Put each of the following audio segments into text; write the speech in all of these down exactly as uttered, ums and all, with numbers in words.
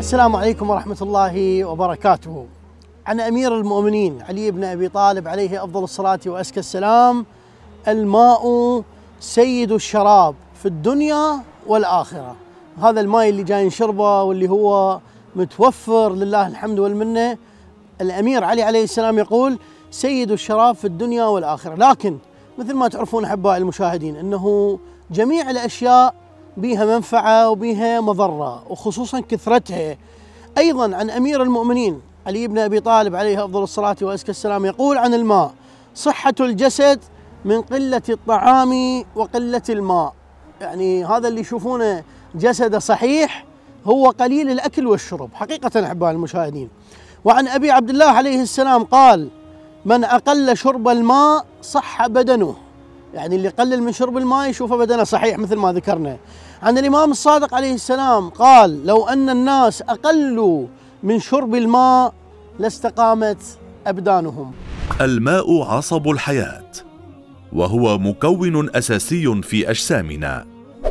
السلام عليكم ورحمة الله وبركاته. عن أمير المؤمنين علي بن أبي طالب عليه أفضل الصلاة وأزكى السلام: الماء سيد الشراب في الدنيا والآخرة. هذا الماء اللي جاي نشربه واللي هو متوفر لله الحمد والمنة، الأمير علي عليه السلام يقول سيد الشراب في الدنيا والآخرة. لكن مثل ما تعرفون أحباء المشاهدين أنه جميع الأشياء بيها منفعة وبيها مضرة، وخصوصا كثرتها. أيضا عن أمير المؤمنين علي بن أبي طالب عليه أفضل الصلاة وأزكى السلام يقول عن الماء: صحة الجسد من قلة الطعام وقلة الماء. يعني هذا اللي يشوفونه جسده صحيح هو قليل الأكل والشرب حقيقة أحباء المشاهدين. وعن أبي عبد الله عليه السلام قال: من أقل شرب الماء صح بدنه. يعني اللي قلل من شرب الماء يشوفه بدنه صحيح مثل ما ذكرنا. عن الإمام الصادق عليه السلام قال: لو أن الناس أقلوا من شرب الماء لاستقامت أبدانهم. الماء عصب الحياة، وهو مكون أساسي في أجسامنا،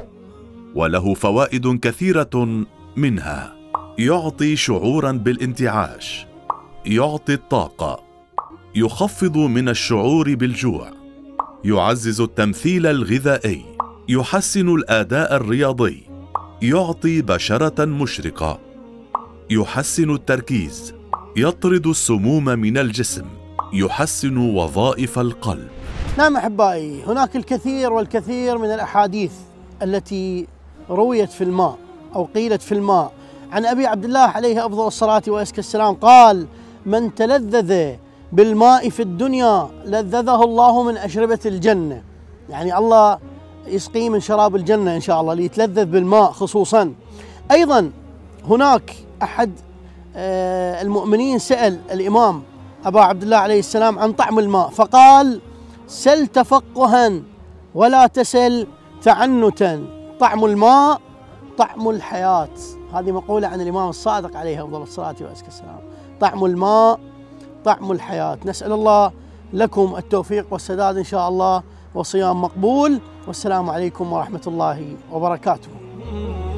وله فوائد كثيرة، منها يعطي شعورا بالانتعاش، يعطي الطاقة، يخفض من الشعور بالجوع، يعزز التمثيل الغذائي، يحسن الأداء الرياضي، يعطي بشرة مشرقة، يحسن التركيز، يطرد السموم من الجسم، يحسن وظائف القلب. نعم أحبائي، هناك الكثير والكثير من الأحاديث التي رويت في الماء أو قيلت في الماء. عن أبي عبد الله عليه أفضل الصلاة وأزكى السلام قال: من تلذذ بالماء في الدنيا لذذه الله من أشربة الجنة. يعني الله يسقيه من شراب الجنة إن شاء الله، ليتلذذ بالماء خصوصا. أيضا هناك أحد المؤمنين سأل الإمام أبا عبد الله عليه السلام عن طعم الماء، فقال: سل تفقها ولا تسل تعنتا، طعم الماء طعم الحياة. هذه مقولة عن الإمام الصادق عليه أفضل الصلاة وأزكى السلام: طعم الماء طعم الحياة. نسأل الله لكم التوفيق والسداد إن شاء الله، وصيام مقبول. والسلام عليكم ورحمة الله وبركاته.